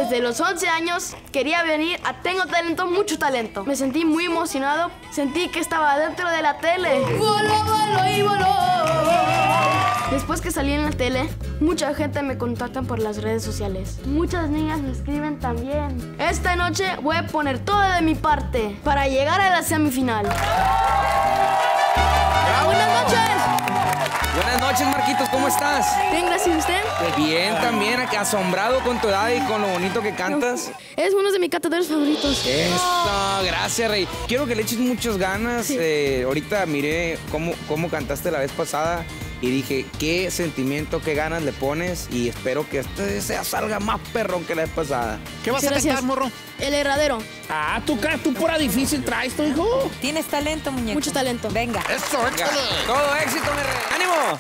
Desde los 11 años quería venir a Tengo Talento, Mucho Talento. Me sentí muy emocionado, sentí que estaba dentro de la tele. Voló, voló y voló. Después que salí en la tele, mucha gente me contacta por las redes sociales. Muchas niñas me escriben también. Esta noche voy a poner todo de mi parte para llegar a la semifinal. Buenas noches. Buenas noches, Marquitos, ¿cómo estás? Bien, gracias. ¿Y usted? Bien, también, asombrado con tu edad y con lo bonito que cantas. Es uno de mis cantadores favoritos. Eso, gracias, Rey. Quiero que le eches muchas ganas. Sí. Ahorita miré cómo cantaste la vez pasada y dije, qué sentimiento, qué ganas le pones, y espero que este salga más perrón que la vez pasada. ¿Qué vas a cantar, morro? El Herradero. Ah, tú pura difícil traes, tu hijo. Tienes talento, muñeco. Mucho talento. Venga. Eso, échale. Todo éxito, mi Rey. ¡Ánimo!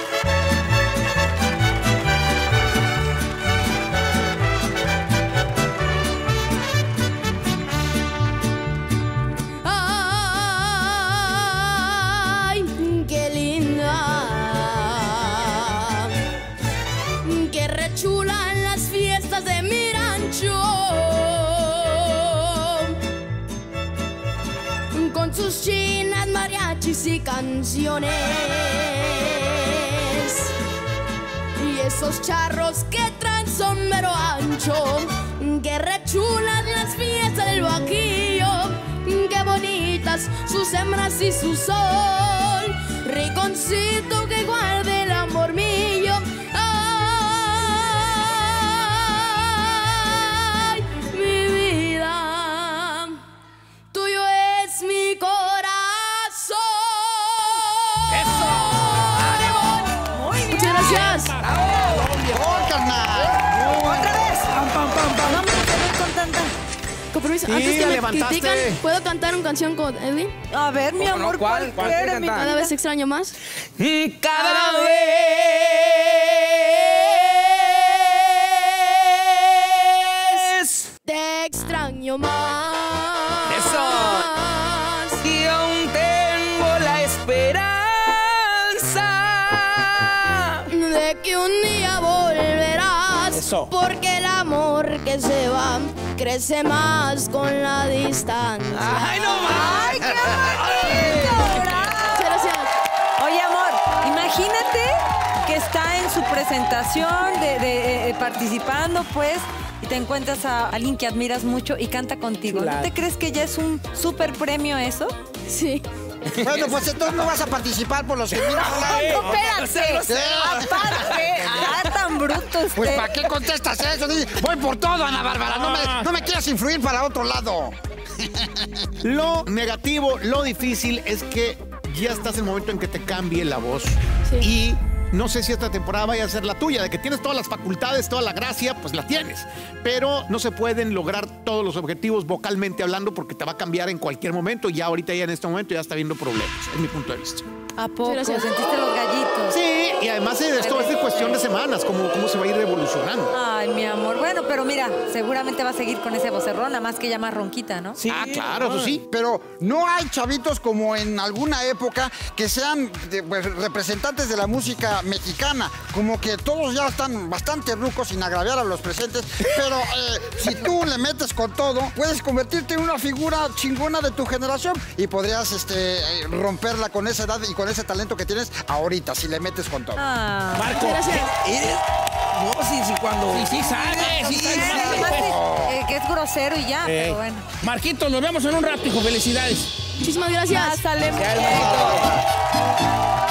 Ay, qué linda, qué rechulan las fiestas de mi rancho, con sus chinas, mariachis y canciones, y esos charros que traen sombrero ancho, que rechulan las fiestas del Bajío. Qué bonitas sus hembras y su sol, riconcito que guarde el amor mío. Ay, mi vida, tuyo es mi corazón. ¡Eso! Muy bien. Muchas gracias. ¡Oh, carnal! Otra vez. ¡Pam, pam, pam, pam! No me voy con tanta. Con permiso, Sí, antes que la me levantaste. critican, ¿puedo cantar una canción con Edwin? A ver, mi ¿Cómo no? amor, ¿Cuál ¿cuál quieres quieres, mi cantar? Cada vez extraño más. Y cada vez Te extraño más. Eso. y aún tengo la esperanza. De que un día volverás. Eso. Porque el amor que se va crece más con la distancia. ¡Ay, no más! ¡Ay, qué bonito! Muchas gracias. Oye, amor, imagínate que está en su presentación de participando, pues, y te encuentras a alguien que admiras mucho y canta contigo. Chulada. ¿No te crees que ya es un súper premio eso? Sí. Bueno, pues entonces no vas a participar por los que miran. No, espérate. Aparte, tan bruto usted. Pues ¿para qué contestas eso? Voy por todo, Ana Bárbara. No me quieras influir para otro lado. Lo negativo, lo difícil es que ya estás en el momento en que te cambie la voz. Sí. Y no sé si esta temporada vaya a ser la tuya, de que tienes todas las facultades, toda la gracia, pues la tienes. Pero no se pueden lograr todos los objetivos vocalmente hablando porque te va a cambiar en cualquier momento. Y ya ahorita, ya en este momento, ya está viendo problemas. Es mi punto de vista. ¿A poco? Gracias. ¿Sentiste los gallitos? Sí, y además esto es de cuestión de semanas, cómo se va a ir evolucionando. Ay, mi amor. Bueno, pero mira, seguramente va a seguir con ese vocerrón, nada más que ya más ronquita, ¿no? Sí. Ah, claro, eso sí. Pero no hay chavitos como en alguna época que sean pues, representantes de la música mexicana. Como que todos ya están bastante rucos, sin agraviar a los presentes. Pero si tú le metes con todo, puedes convertirte en una figura chingona de tu generación y podrías romperla con esa edad y con ese talento que tienes ahorita, si le metes con todo. Ah. Marco, Gracias. ¿Eres? No, sí, cuando... sí sabes, sí Nada más que es grosero y ya, pero bueno. Marquitos, nos vemos en un rato, hijo. Felicidades. Muchísimas gracias. Pásale, Ya, hermanito.